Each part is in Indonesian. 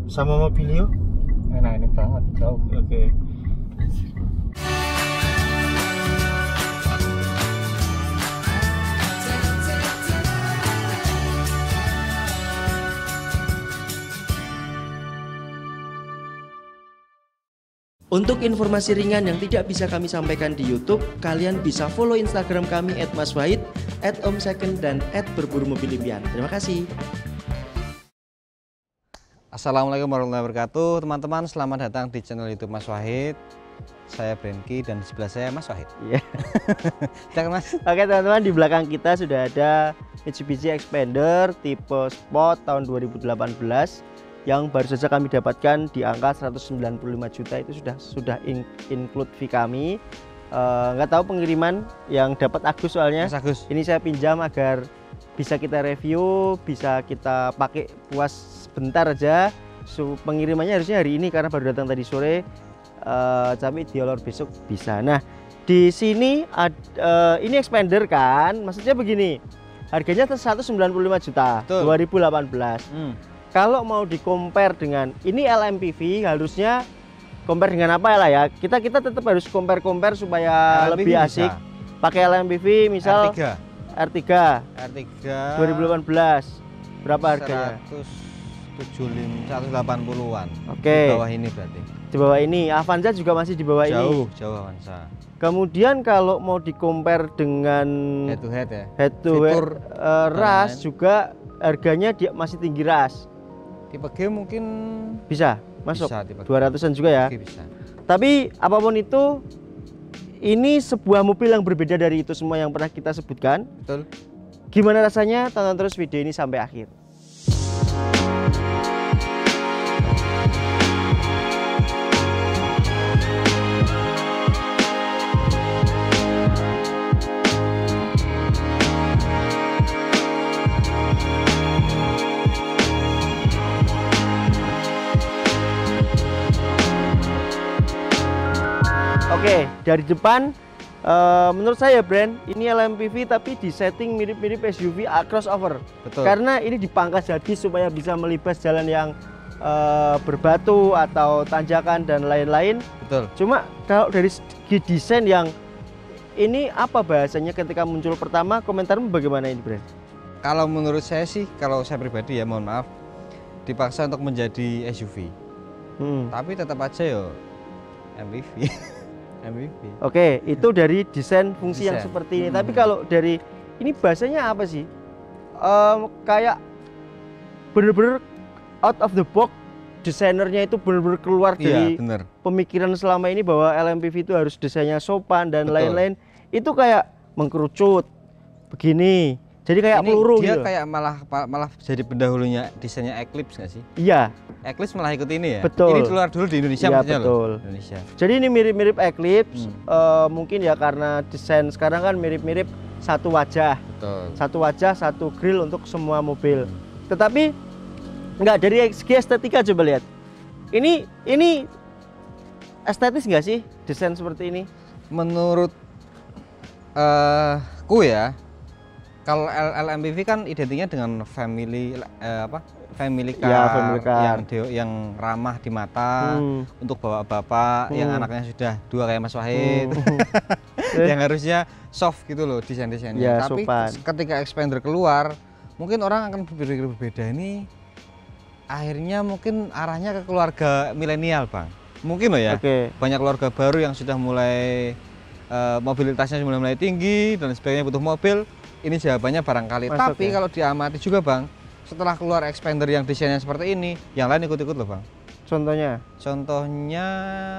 sama Mobilio? Nah ini banget jauh. Oke. Untuk informasi ringan yang tidak bisa kami sampaikan di YouTube, kalian bisa follow Instagram kami @maswahid, @omsecond, dan @berburumobilimpian. Terima kasih. Assalamualaikum warahmatullahi wabarakatuh. Teman-teman, selamat datang di channel YouTube Mas Wahid. Saya Brenky dan di sebelah saya Mas Wahid. Iya. Silakan Mas. Oke teman-teman, di belakang kita sudah ada Mitsubishi Xpander tipe Sport tahun 2018 yang baru saja kami dapatkan di angka 195 juta. Itu sudah include fee kami. Nggak tahu pengiriman yang dapat Agus soalnya. Mas Agus. Ini saya pinjam agar bisa kita review, bisa kita pakai puas bentar aja. Pengirimannya harusnya hari ini karena baru datang tadi sore. Tapi diolor besok bisa. Nah, di sini ini Xpander kan, maksudnya begini. Harganya 195 juta. Betul. 2018. Kalau mau di-compare dengan ini LMPV, harusnya compare dengan apa lah ya? Kita tetap harus compare supaya LMPV lebih asik. bisa. Pakai LMPV misal R3 2018. Berapa harganya? 180-an. Oke. Di bawah ini berarti. Di bawah ini. Avanza juga masih di bawah ini. Jauh Avanza. Kemudian kalau mau di-compare dengan Head to head ya. head to head, Fitur ras juga harganya dia masih tinggi ras. Tipe G mungkin Bisa masuk. bisa tipe G. 200-an juga ya. G bisa. Tapi apapun itu, ini sebuah mobil yang berbeda dari itu semua yang pernah kita sebutkan. Betul. Gimana rasanya? Tonton terus video ini sampai akhir. Oke, dari depan menurut saya brand ini LMPV tapi di setting mirip-mirip SUV crossover. Betul. Karena ini dipangkas jadi supaya bisa melibas jalan yang berbatu atau tanjakan dan lain-lain. Betul. Cuma kalau dari segi desain yang ini apa bahasanya ketika muncul pertama, komentarmu bagaimana ini brand? Kalau menurut saya sih, kalau saya pribadi ya mohon maaf, dipaksa untuk menjadi SUV. Tapi tetap aja yo MPV. MPV. Oke, itu dari desain fungsi yang Desain. seperti ini. Tapi kalau dari ini bahasanya apa sih? Kayak bener-bener out of the box, desainernya itu bener-bener keluar dari Iya, bener. pemikiran selama ini bahwa LMPV itu harus desainnya sopan dan Betul. lain-lain. Itu kayak mengkerucut begini. Jadi kayak Ini peluru dia gitu. kayak malah jadi pendahulunya desainnya Eclipse nggak sih? Iya, Eclipse malah ikut ini ya. Betul. Ini keluar dulu di Indonesia Iya, maksudnya betul. loh. Indonesia. jadi ini mirip-mirip Eclipse. Mungkin ya karena desain sekarang kan mirip-mirip satu wajah. Betul. Satu wajah, satu grill untuk semua mobil. Tetapi enggak, dari segi estetika coba lihat. Ini estetis nggak sih desain seperti ini? Menurut ku ya, kalau LMPV kan identiknya dengan family family car, Ya, family car. yang ramah di mata untuk bapak-bapak yang anaknya sudah 2 kayak Mas Wahid. Yang harusnya soft gitu loh desain-desainnya. Ya, Tapi sopan. ketika Xpander keluar, mungkin orang akan berpikir berbeda. Ini akhirnya mungkin arahnya ke keluarga milenial, Bang. Mungkin loh ya. Oke. Banyak keluarga baru yang sudah mulai mobilitasnya mulai tinggi dan sebagainya, butuh mobil. Ini jawabannya barangkali. Masuk Tapi ya. kalau diamati juga, Bang, setelah keluar Xpander yang desainnya seperti ini, yang lain ikut-ikut loh, Bang. Contohnya? Contohnya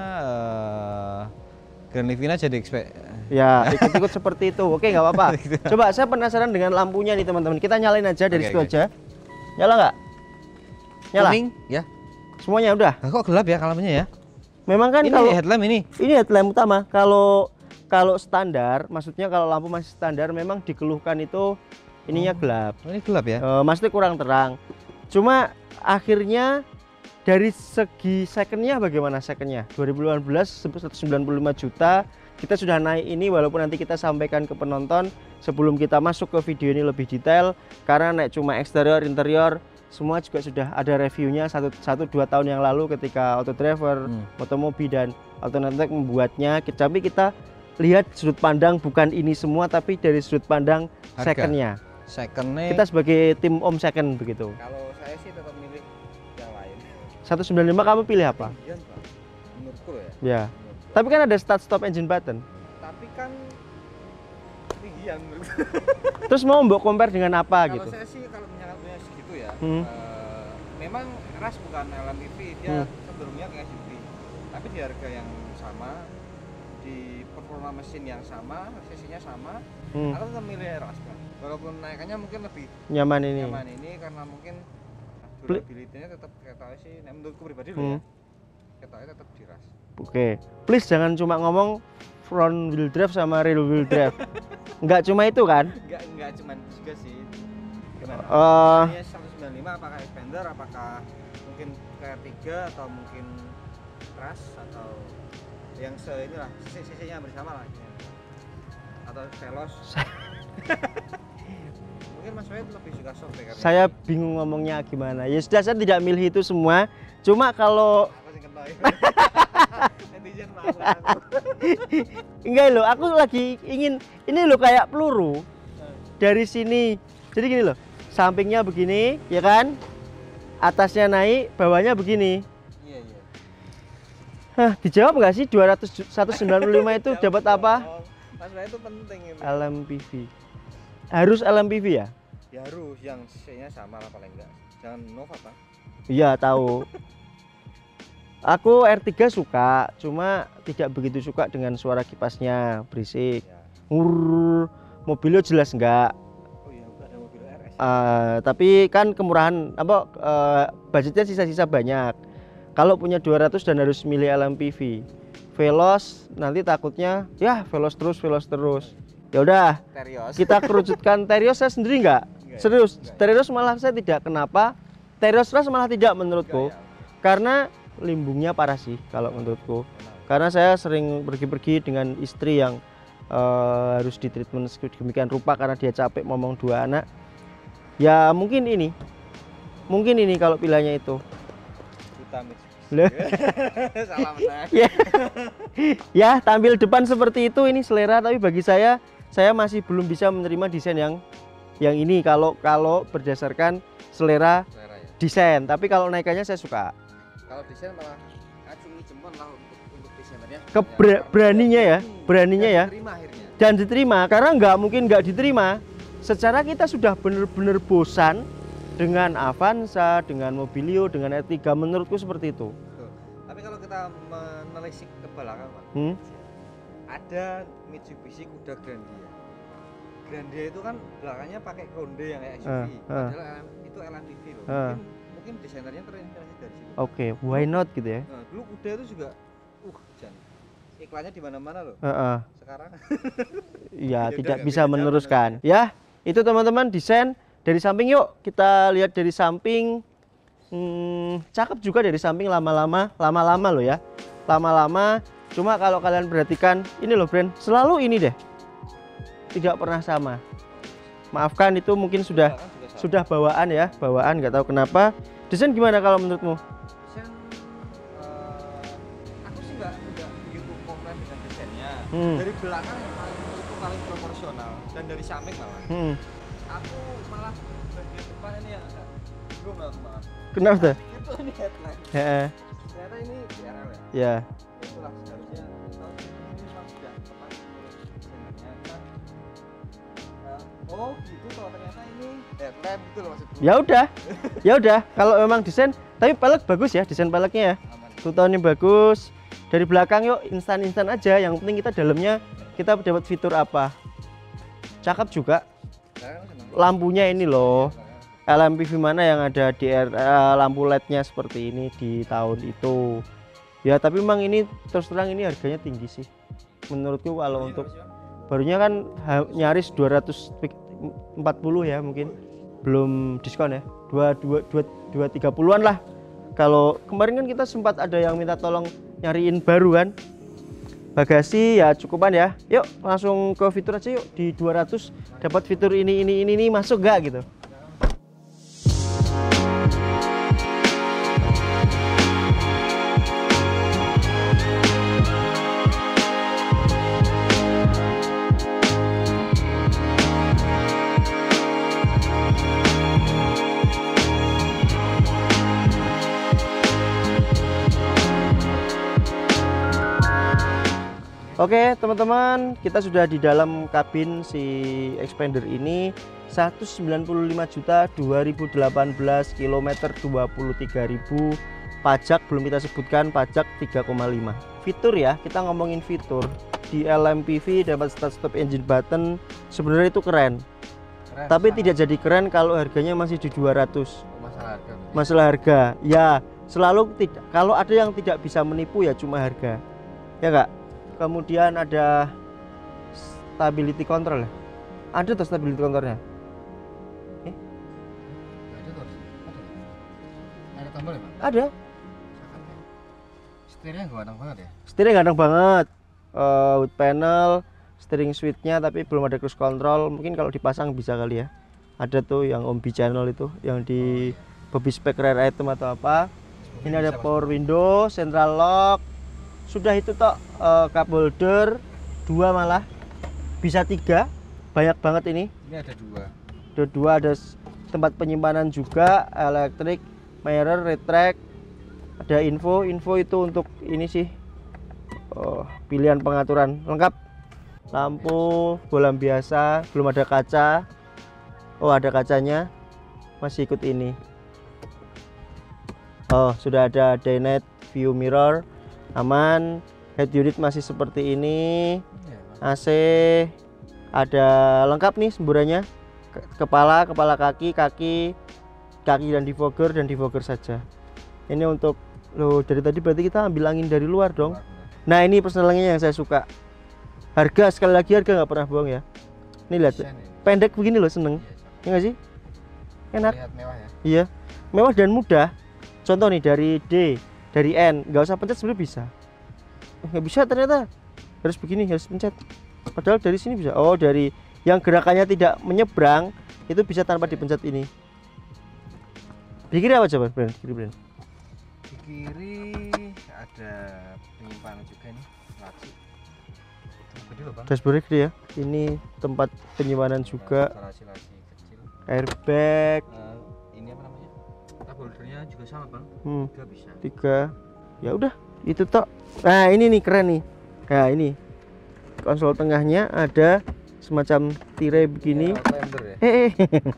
Grand Livina jadi Ya, ikut-ikut seperti itu. Oke, nggak apa-apa. Coba, saya penasaran dengan lampunya nih teman-teman. Kita nyalain aja dari Oke, situ oke. aja. Nyala nggak? Nyala. kuning ya. Semuanya udah. Nah, kok gelap ya lampunya ya? Memang kan Ini kalau headlamp ini. ini headlamp utama. Kalau standar, maksudnya kalau lampu masih standar, memang dikeluhkan itu ininya gelap. Oh, ini gelap ya? Maksudnya kurang terang. Cuma akhirnya dari segi secondnya bagaimana secondnya? 2018 195 juta. Kita sudah naik ini, walaupun nanti kita sampaikan ke penonton sebelum kita masuk ke video ini lebih detail. Karena naik cuma eksterior, interior semua juga sudah ada reviewnya 1-2 tahun yang lalu ketika Autodriver, Motomobi dan Autonetek membuatnya. Tapi kita lihat sudut pandang bukan ini semua, tapi dari sudut pandang secondnya. Secondnya Kita sebagai tim Om Second begitu. kalau saya sih tetap milih yang lain. 195 kamu pilih apa? Ketinggian, Pak. Menurutku ya. Ya. Tapi kan ada start stop engine button. Tapi kan ketinggian menurutku. Terus mau mbok compare dengan apa Kalau gitu? saya sih kalau misalkan punya segitu ya, memang ras bukan LMPV, dia cenderungnya kayak SUV. Tapi di harga yang sama, di performa mesin yang sama, cc-nya sama, aku tetap milih ras, Pak. Walaupun naikannya mungkin lebih Nyaman ini. karena mungkin durability-nya tetap kereta sih, menurutku pribadi loh ya. Ketoknya tetap di ras. Oke. Please jangan cuma ngomong front wheel drive sama rear wheel drive. Enggak cuma itu kan? Enggak cuman juga sih. Gimana? Ini 195 apakah expander, apakah mungkin KR3 atau mungkin ras atau yang inilah cc-nya bersama lah atau Veloz. Mungkin Mas Wahid lebih suka soft ya, karena Saya bingung ngomongnya gimana. Ya sudah, saya tidak milih itu semua. Cuma kalau aku sing ketahui. Netizen maaf aku. enggak loh, aku lagi ingin ini loh kayak peluru dari sini. Jadi gini loh, sampingnya begini, ya kan? Atasnya naik, bawahnya begini. Iya, iya. Hah, dijawab nggak sih 195 itu dapat apa? Mas Wahid itu penting ini. LMPV. Harus LMPV ya? Ya harus yang cc-nya sama lah paling enggak. Jangan Nova, Pak. Iya, tahu. Aku R3 suka, cuma tidak begitu suka dengan suara kipasnya, berisik. Ya. Mobilnya jelas enggak. Oh iya, ada mobil RS. Tapi kan kemurahan apa budgetnya sisa-sisa banyak. Kalau punya 200 dan harus milih LMPV. Veloz nanti takutnya ya Veloz terus. Ya udah, Terios. kita kerucutkan Terios. Saya sendiri enggak. Enggak ya? Serius, Enggak ya? Terios malah saya tidak. Kenapa? Terios ras malah tidak menurutku. Enggak ya? Karena limbungnya parah sih kalau menurutku. Karena saya sering pergi-pergi dengan istri yang harus ditreatment sedemikian rupa karena dia capek ngomong 2 anak. Ya mungkin ini kalau pilihannya itu. Duta Mitsubishi. Loh. Salah menang. Ya. Ya, tampil depan seperti itu ini selera, tapi bagi saya masih belum bisa menerima desain yang ini kalau berdasarkan selera Selera ya. desain. Tapi kalau naikannya saya suka. Kalau desain malah acungi jempol lah untuk desainernya. Beraninya ya. Diterima akhirnya. Dan diterima karena nggak mungkin nggak diterima. Secara kita sudah benar-benar bosan dengan Avanza, dengan Mobilio, dengan R3, menurutku seperti itu. Tuh. Tapi kalau kita menelisik ke belakang, Pak, ada Mitsubishi Kuda Grandia. Grandia itu kan belakangnya pakai konde yang kayak SUV. Padahal itu LMPV loh. Mungkin desainernya terinspirasi dari situ. Oke, why not gitu ya? Nah, dulu Kuda itu juga iklannya di mana-mana loh. Sekarang Ya, Ya tidak udah, bisa nggak meneruskan. Ya, itu teman-teman desain dari samping. Yuk kita lihat dari samping. Cakep juga dari samping, lama-lama loh ya. Lama-lama. Cuma kalau kalian perhatikan ini loh brand, selalu ini deh. Tidak pernah sama. Maafkan itu mungkin sudah bawaan ya, bawaan nggak tahu kenapa. Desain gimana kalau menurutmu? desain aku sih nggak begitu komplain dengan desainnya. Dari belakang itu paling proporsional dan dari samping malah. Aku malah bagian depan ini yang agak belum aku maaf. Kenapa tuh? Itu ini headlight. Ternyata ini DRL ya. Ya. Itulah seharusnya tahu ini memang sudah tepat desainnya kan. Oh gitu kalau ternyata ini headlamp gitu loh maksudku. Ya udah kalau memang desain, tapi pelek bagus ya, desain peleknya ya. Aman. Tutauannya bagus. Dari belakang yuk instan aja, yang penting kita dalamnya kita dapat fitur apa. Cakep juga. Lampunya ini loh. LMPV mana yang ada lampu LED-nya seperti ini di tahun itu. Ya tapi memang ini terus terang ini harganya tinggi sih. Menurutku kalau untuk barunya kan nyaris 240 ya mungkin. Belum diskon ya. 230-an lah. Kalau kemarin kan kita sempat ada yang minta tolong nyariin baru kan. Bagasi ya cukupan ya. Yuk langsung ke fitur aja yuk. Di 200 dapat fitur ini masuk gak gitu. Oke teman-teman, kita sudah di dalam kabin si Xpander ini. 195 juta 2018 km 23.000. Pajak belum kita sebutkan, pajak 3,5. Fitur ya, kita ngomongin fitur di LMPV dapat start stop engine button. Sebenarnya itu keren, tapi tidak jadi keren kalau harganya masih di 200. Masalah harga ya, selalu tidak. Kalau ada yang tidak bisa menipu ya cuma harga, ya enggak. Kemudian ada stability control ya, ada tuh stability controlnya. Ada tombol ya, Pak? Ada. Setirnya ganteng banget ya. Setirnya ganteng banget. Wood panel, steering switchnya, tapi belum ada cruise control. Mungkin kalau dipasang bisa kali ya. Ada tuh yang Ombi channel itu, yang di Bobby Spec Rare Item atau apa. Ini ada power window, central lock. Sudah itu toh, cup holder 2 malah. Bisa 3. Banyak banget ini. Ini ada 2. Ada 2, ada tempat penyimpanan juga, elektrik, mirror, retract. Ada info itu untuk ini sih, pilihan pengaturan lengkap. Lampu bolam biasa, belum ada kaca. Oh ada kacanya, masih ikut ini. Oh sudah ada daylight view mirror, aman. Head unit masih seperti ini. AC ada lengkap nih semburannya. Kepala kaki dan defogger saja. Ini untuk loh, dari tadi berarti kita ambil angin dari luar dong. Nah ini personalnya yang saya suka. Harga, sekali lagi harga nggak pernah bohong ya. Ini lihat, pendek begini loh, seneng. Ya nggak sih? Enak. Mewah ya. Iya, mewah dan mudah. Contoh nih dari D, dari N, nggak usah pencet sebenarnya bisa. Nggak bisa ternyata, harus begini, harus pencet. Padahal dari sini bisa. Oh dari yang gerakannya tidak menyeberang itu bisa tanpa dipencet ini. Di kiri apa coba, Brand? Kiri, Brand. Di kiri ada penyimpanan juga nih, laci. Gede loh, Bang. Dashboardnya gede ya. Ini tempat penyimpanan juga. Laci-laci kecil. Airbag. Ini apa namanya? Cup holdernya juga sama, Bang. 3 bisa. 3. Ya udah, itu toh. Nah, ini nih keren nih. Nah, ini. Konsol tengahnya ada semacam tirai begini. Ya,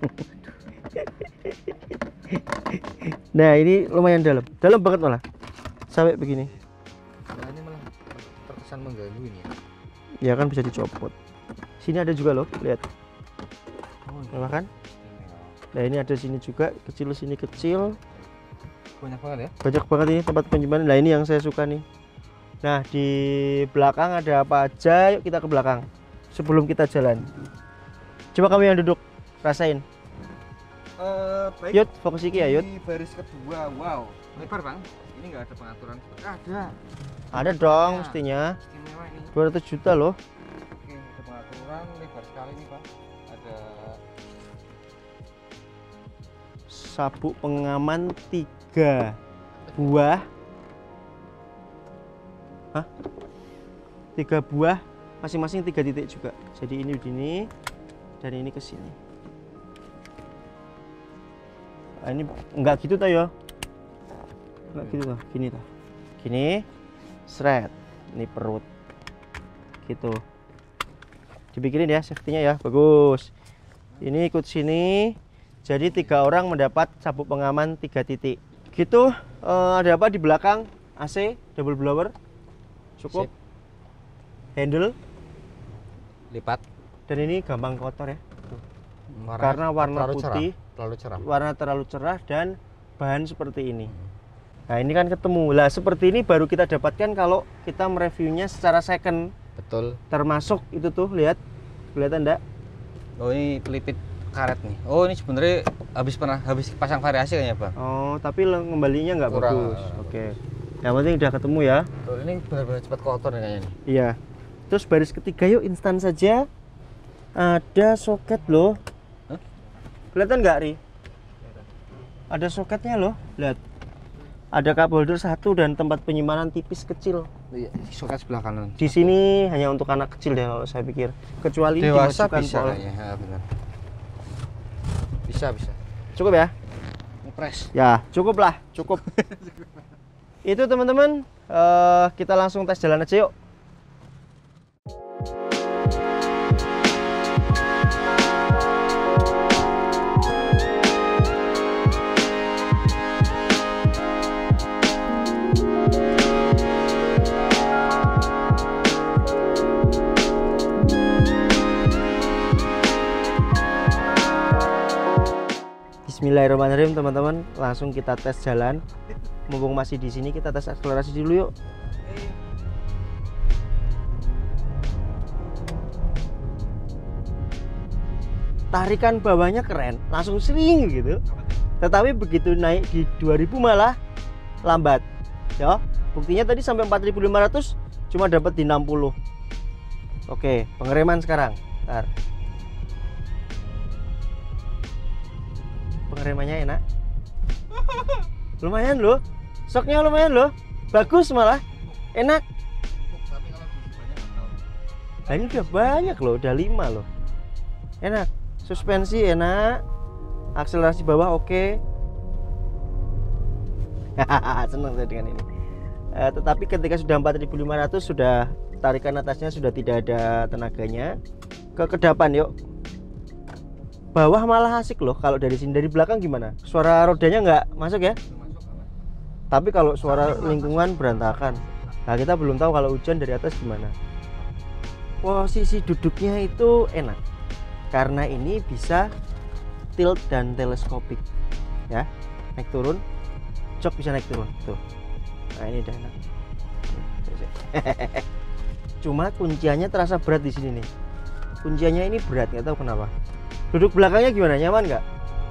Nah, ini lumayan dalam. Dalam banget malah. Sampai begini. Nah, ini malah terkesan mengganggu ini ya. Ya kan bisa dicopot. Sini ada juga loh, lihat. Mewah kan? Nah, ini ada sini juga, kecil sini kecil. Banyak banget ya. Banyak banget ini tempat penyimpanan. Nah, ini yang saya suka nih. Nah, di belakang ada apa aja? Yuk kita ke belakang. Sebelum kita jalan. Coba kamu yang duduk, rasain. Baik. Yud, fokus iki ya, Yud. Di baris kedua, wow, lebar Bang. Ini nggak ada pengaturan. Ada. Ada dong Ya. mestinya. Istimewa ini. 200 juta loh. Oke, ada pengaturan, lebar sekali nih Bang. Ada Sabuk pengaman 3 buah. Hah? 3 buah, masing-masing 3 titik juga. Jadi ini begini dan ini ke sini. Nah, ini enggak gitu toh ya. Enggak gitu toh, gini toh. Gini. Seret. Ini perut. Gitu. Dipikirin ya safety-nya ya, bagus. Ini ikut sini. Jadi 3 orang mendapat sabuk pengaman 3 titik. Gitu. Ada apa di belakang? AC, double blower. Cukup. Sip. Handle. Lipat. Dan ini gampang kotor ya. Warnanya Karena warna terlalu putih, terlalu cerah. warna terlalu cerah dan bahan seperti ini. Nah ini kan ketemu. Lah seperti ini baru kita dapatkan kalau kita mereviewnya secara second. Betul. Termasuk itu tuh, lihat, kelihatan enggak? Oh ini pelipit karet nih. Oh ini sebenarnya habis pasang variasi kayaknya Bang. Oh tapi ngembalinya nggak Kurang. bagus. Oke. Yang penting udah ketemu ya. Betul, ini benar-benar cepat kotor nih kayaknya nih. Iya. Terus baris ketiga yuk instan saja. Ada soket loh. Hah? Kelihatan nggak Ri? Ada soketnya loh. Lihat. Ada cup holder 1 dan tempat penyimpanan tipis kecil. Iya, soket sebelah kanan. Di sini hanya untuk anak kecil deh kalau saya pikir. Kecuali Dewasa dimasukkan bisa pol. kayaknya. Ya, benar. Bisa. Cukup ya? Ngepres. Ya, cukup lah, cukup. Itu teman-teman, kita langsung tes jalan aja yuk. Bismillahirrahmanirrahim teman-teman, langsung kita tes jalan. Mumpung masih di sini kita tes akselerasi dulu yuk. Tarikan bawahnya keren, langsung sering gitu. Tetapi begitu naik di 2000 malah lambat. Ya, buktinya tadi sampai 4500 cuma dapat di 60. Oke, pengereman sekarang. Bentar. Pengeremannya enak. Lumayan loh. Shocknya lumayan loh. Bagus malah. Enak. Nah, ini udah banyak loh, udah 5 loh. Enak. Suspensi enak. Akselerasi bawah oke. Senang saya dengan ini. Tetapi ketika sudah 4500 sudah tarikan atasnya sudah tidak ada tenaganya. Ke kedapan yuk. Bawah malah asik loh kalau dari sini. Dari belakang gimana? Suara rodanya nggak masuk ya? Tapi kalau suara lingkungan berantakan. Nah, kita belum tahu kalau hujan dari atas gimana. Posisi duduknya itu enak. Karena ini bisa tilt dan teleskopik. Ya, naik turun. Jok bisa naik turun. Tuh. Nah, ini udah enak. Cuma kunciannya terasa berat di sini nih. Kunciannya ini berat, nggak tahu kenapa. Duduk belakangnya gimana? Nyaman nggak?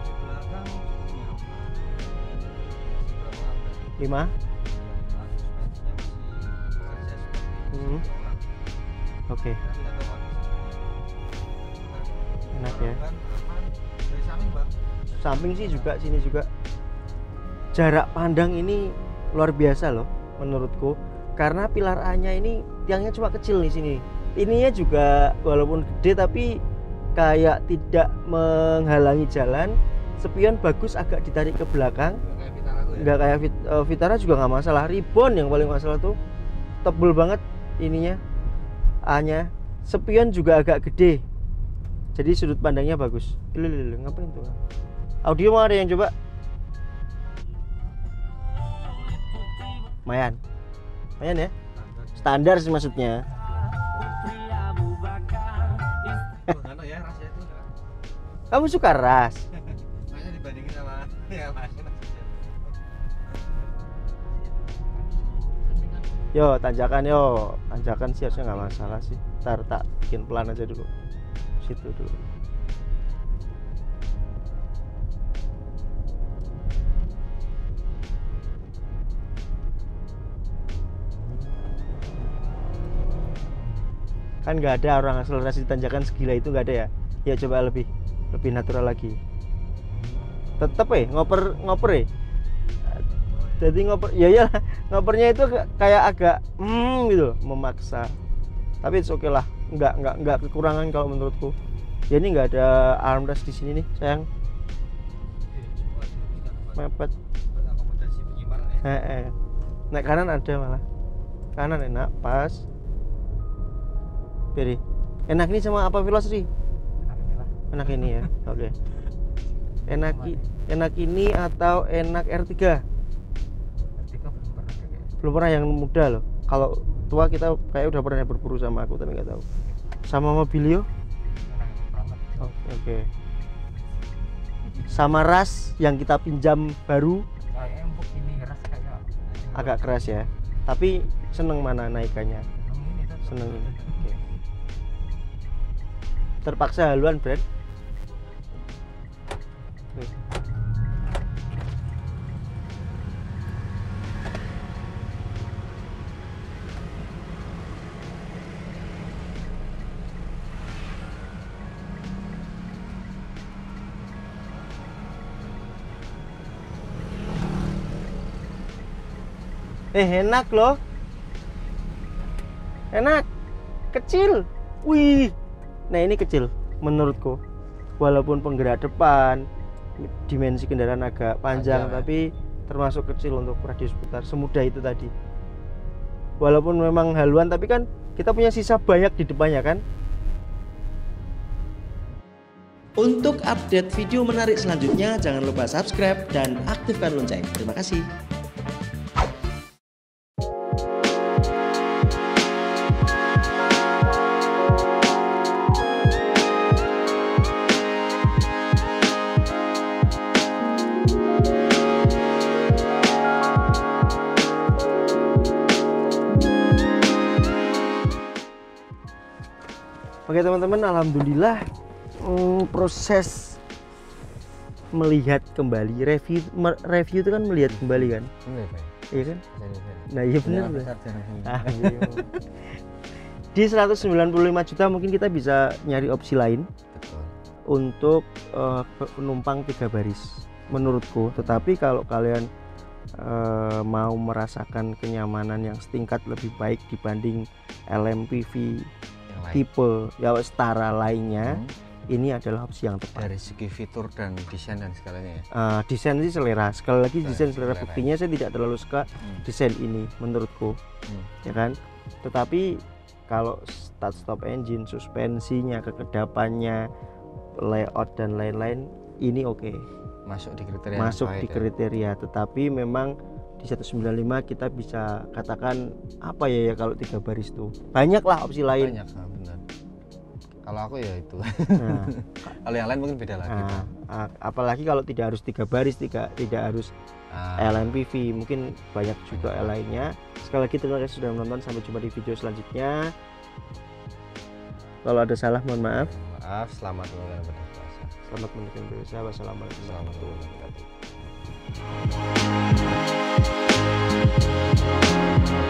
5. Oke. Enak ya. Samping sih juga, sini juga. Jarak pandang ini luar biasa loh menurutku. Karena pilar A-nya ini tiangnya cuma kecil di sini. Ininya juga walaupun gede tapi kayak tidak menghalangi jalan. Spion bagus agak ditarik ke belakang. Nggak kayak Vitara juga nggak masalah. Ribbon yang paling masalah tuh tebel banget ininya A-nya. Spion juga agak gede. Jadi sudut pandangnya bagus. Ngapain tuh? Audio mau ada yang coba? Lumayan ya. Standar sih maksudnya. Kamu suka ras? Makanya dibandingin sama ya Mas. Yo, tanjakan sih harusnya nggak masalah sih. Ntar tak bikin pelan aja dulu. Situ dulu. Kan nggak ada orang akselerasi di tanjakan segila itu, nggak ada ya. Ya coba lebih natural lagi. Tetep ngoper jadi ngoper ya ngopernya itu kayak agak gitu memaksa, tapi it's okay lah, nggak kekurangan kalau menurutku. Ya ini nggak ada armrest di sini nih sayang, mepet. Naik kanan ada malah, kanan enak pas. Jadi enak ini sama apa Velocity? Enak ini ya. Oke. Enak ini atau enak R3? Belum pernah yang muda loh. Kalau tua kita kayak udah pernah berburu sama aku tapi nggak tahu. Sama Mobilio? Oke. Sama ras yang kita pinjam baru? Agak keras ya. Tapi seneng mana naikannya? Seneng ini. Oke. Terpaksa haluan Brand. Enak loh. Enak. Kecil. Wih. Nah, ini kecil menurutku. Walaupun penggerak depan, dimensi kendaraan agak panjang, tapi termasuk kecil untuk radius putar. Semudah itu tadi. Walaupun memang haluan, tapi kan kita punya sisa banyak di depannya kan. Untuk update video menarik selanjutnya, jangan lupa subscribe dan aktifkan lonceng. Terima kasih. Oke teman-teman, alhamdulillah proses melihat kembali review itu kan melihat kembali kan, iya kan? Nah iya benar. Iya. Di 195 juta mungkin kita bisa nyari opsi lain. Betul. Untuk penumpang 3 baris menurutku. Tetapi kalau kalian mau merasakan kenyamanan yang setingkat lebih baik dibanding LMPV tipe ya setara lainnya, ini adalah opsi yang tepat dari segi fitur dan desain dan segalanya ya. Desain sih selera, sekali lagi desain selera. Buktinya saya tidak terlalu suka desain ini menurutku, ya kan. Tetapi kalau start stop engine, suspensinya, kekedapannya, layout dan lain-lain, ini oke. Masuk di kriteria. Masuk di kriteria, tetapi memang di 195 kita bisa katakan apa ya kalau 3 baris tuh banyaklah opsi lain. Banyak, benar. Kalau aku ya itu. Nah, kalau yang lain mungkin beda lagi. Apalagi kalau tidak harus 3 baris, tidak harus LMPV, mungkin banyak juga lainnya. Sekali lagi terima kasih sudah menonton, sampai jumpa di video selanjutnya. Kalau ada salah mohon maaf. Selamat menunaikan ibadah puasa. Selamat menunaikan ibadah puasa. Wassalamualaikum warahmatullahi wabarakatuh.